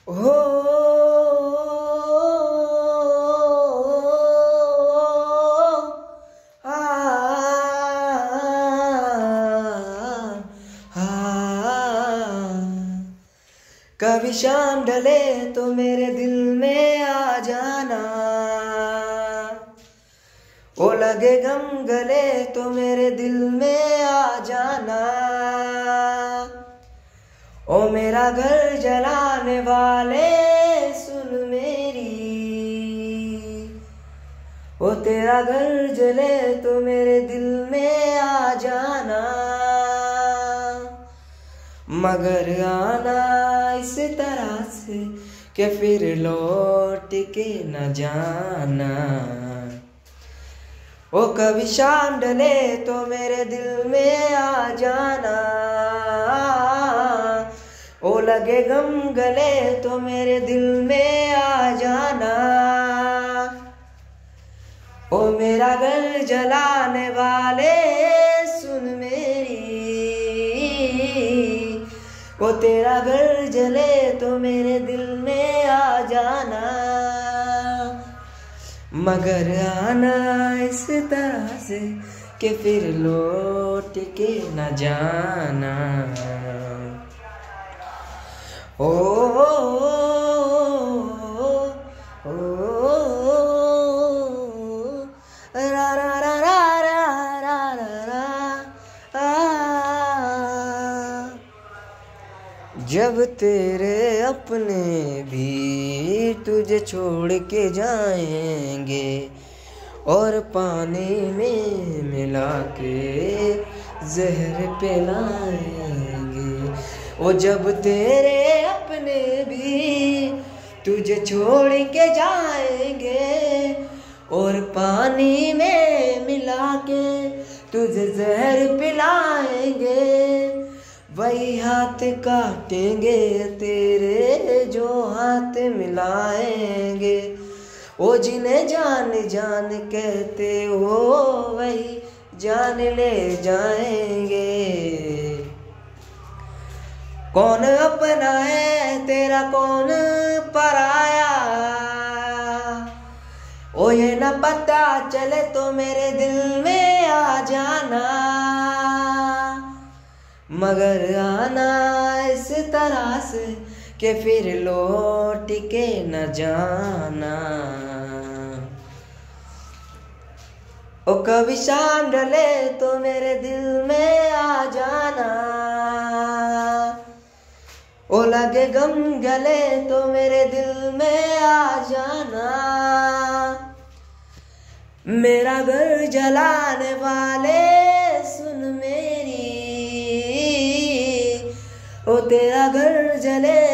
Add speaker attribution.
Speaker 1: हो कभी शाम ढले तो मेरे दिल में आ जाना, ओ लगे गम गले तो मेरे दिल में आ जाना। ओ मेरा घर जलाने वाले सुन मेरी, ओ तेरा घर जले तो मेरे दिल में आ जाना। मगर आना इस तरह से कि फिर लौट के न जाना। ओ कभी शाम ढले तो मेरे दिल में आ जाना, ओ लगे गम गले तो मेरे दिल में आ जाना। ओ मेरा घर जलाने वाले सुन मेरी, ओ तेरा घर जले तो मेरे दिल में आ जाना। मगर आना इस तरह से कि फिर लौट के न जाना। ओ रा रा रा रा रा रा रा। जब तेरे अपने भी तुझे छोड़ के जाएंगे और पानी में मिला के जहर पिलाएंगे। ओ जब तेरे अपने भी तुझे छोड़ के जाएंगे और पानी में मिला के तुझे जहर पिलाएंगे, वही हाथ काटेंगे तेरे जो हाथ मिलाएंगे। ओ जिन्हें जान जान कहते हो वही जान ले जाएंगे। कौन अपना है तेरा कौन पराया, ओ ये न पता चले तो मेरे दिल में आ जाना। मगर आना इस तरह से कि फिर लौट के न जाना। ओ कभी शाम ढले तो मेरे दिल में आ जाना, ओ लगे गम गले तो मेरे दिल में आ जाना। मेरा घर जलाने वाले सुन मेरी, ओ तेरा घर जले